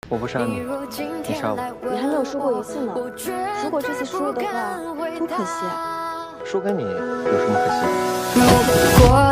我不杀你，你杀我。 你还没有输过一次呢，如果这次输了的话，多可惜啊！ 输给你有什么可惜的？